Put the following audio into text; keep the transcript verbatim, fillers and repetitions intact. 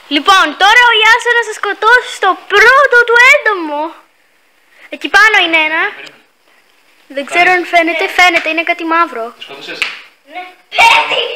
Λοιπόν, τώρα ο Ιάσονας θα σκοτώσει στο πρώτο του έντομο. Εκεί πάνω είναι ένα. Δεν ξέρω αν φαίνεται, φαίνεται, είναι κάτι μαύρο. Το σκότωσες? Ναι. Πέτη!